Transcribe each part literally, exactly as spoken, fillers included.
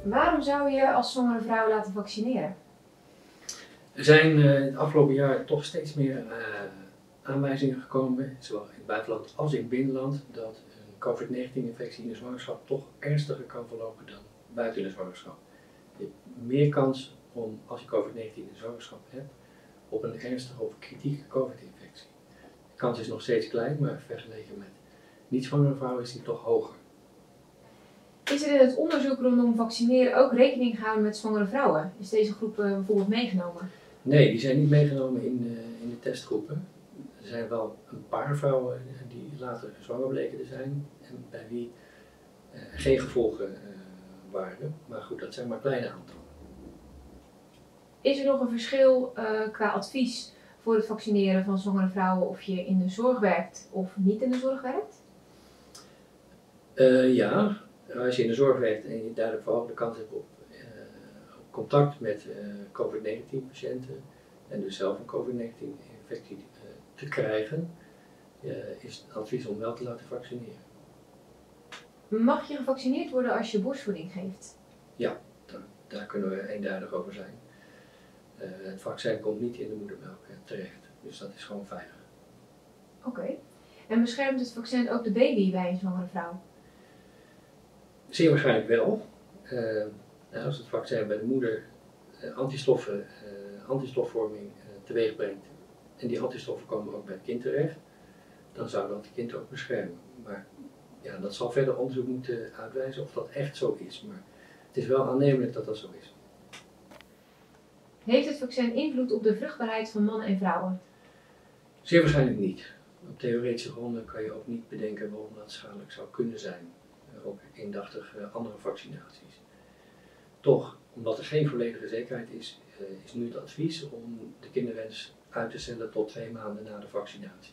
Waarom zou je als zwangere vrouw laten vaccineren? Er zijn uh, het afgelopen jaar toch steeds meer uh, aanwijzingen gekomen, zowel in het buitenland als in het binnenland, dat een COVID negentien infectie in de zwangerschap toch ernstiger kan verlopen dan buiten de zwangerschap. Je hebt meer kans om, als je COVID negentien in de zwangerschap hebt, op een ernstige of kritieke COVID-infectie. De kans is nog steeds klein, maar vergeleken met niet-zwangere vrouwen is die toch hoger. Is er in het onderzoek rondom vaccineren ook rekening gehouden met zwangere vrouwen? Is deze groep uh, bijvoorbeeld meegenomen? Nee, die zijn niet meegenomen in, uh, in de testgroepen. Er zijn wel een paar vrouwen die later zwanger bleken te zijn en bij wie uh, geen gevolgen uh, waren. Maar goed, dat zijn maar kleine aantallen. Is er nog een verschil uh, qua advies voor het vaccineren van zwangere vrouwen of je in de zorg werkt of niet in de zorg werkt? Uh, ja, als je in de zorg werkt en je duidelijk verhoogde kans hebt op, uh, op contact met uh, COVID negentien patiënten en dus zelf een COVID negentien infectie uh, te krijgen, uh, is het advies om wel te laten vaccineren. Mag je gevaccineerd worden als je borstvoeding geeft? Ja, daar, daar kunnen we eenduidig over zijn. Uh, het vaccin komt niet in de moedermelk uh, terecht, dus dat is gewoon veilig. Oké. Okay. En beschermt het vaccin ook de baby bij een zwangere vrouw? Zeer waarschijnlijk wel. Uh, nou, als het vaccin bij de moeder uh, antistoffen, uh, antistofvorming uh, teweeg brengt en die antistoffen komen ook bij het kind terecht, dan zou dat het kind ook beschermen. Maar ja, dat zal verder onderzoek moeten uitwijzen of dat echt zo is. Maar het is wel aannemelijk dat dat zo is. Heeft het vaccin invloed op de vruchtbaarheid van mannen en vrouwen? Zeer waarschijnlijk niet. Op theoretische gronden kan je ook niet bedenken waarom dat schadelijk zou kunnen zijn. Ook indachtig uh, andere vaccinaties. Toch, omdat er geen volledige zekerheid is, uh, is nu het advies om de kinderwens uit te stellen tot twee maanden na de vaccinatie.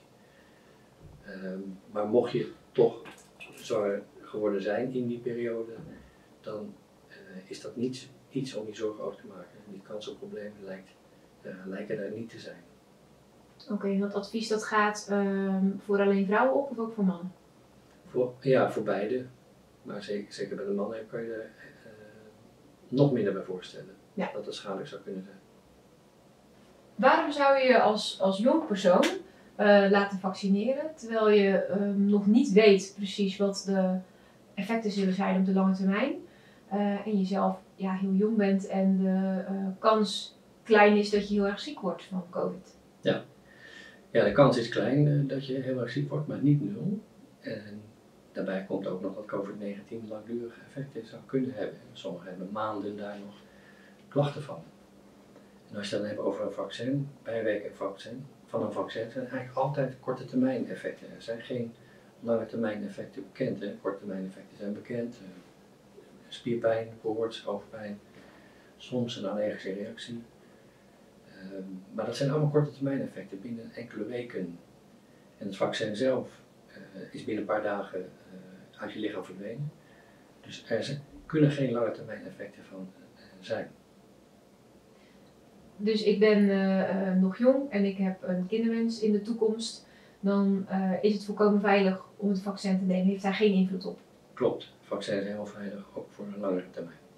Um, maar mocht je toch zwanger geworden zijn in die periode, dan uh, is dat niet iets om je zorgen over te maken. Die kans op problemen lijkt, uh, lijken er niet te zijn. Oké, okay, en dat advies dat gaat uh, voor alleen vrouwen op of ook voor mannen? Voor, ja, voor beide. Maar zeker, zeker bij de mannen kan je er uh, nog minder bij voorstellen, ja, dat het schadelijk zou kunnen zijn. Waarom zou je je als, als jong persoon uh, laten vaccineren, terwijl je uh, nog niet weet precies wat de effecten zullen zijn op de lange termijn uh, en je zelf ja, heel jong bent en de uh, kans klein is dat je heel erg ziek wordt van COVID? Ja, ja de kans is klein uh, dat je heel erg ziek wordt, maar niet nul. En daarbij komt ook nog dat COVID negentien langdurige effecten zou kunnen hebben. Sommigen hebben maanden daar nog klachten van. En als je het dan hebt over een vaccin, bijwerking vaccin, van een vaccin zijn eigenlijk altijd korte termijn effecten. Er zijn geen lange termijn effecten bekend. Hè. Korte termijn effecten zijn bekend. Uh, spierpijn, koorts, hoofdpijn, soms een allergische reactie. Uh, maar dat zijn allemaal korte termijn effecten binnen enkele weken. En het vaccin zelf uh, is binnen een paar dagen uh, uit je lichaam verdwenen. Dus er zijn, kunnen geen lange termijn effecten van uh, zijn. Dus ik ben uh, uh, nog jong en ik heb een kinderwens in de toekomst. Dan uh, is het volkomen veilig om het vaccin te nemen. Heeft daar geen invloed op? Klopt, vaccins zijn heel veilig, ook voor een langere termijn.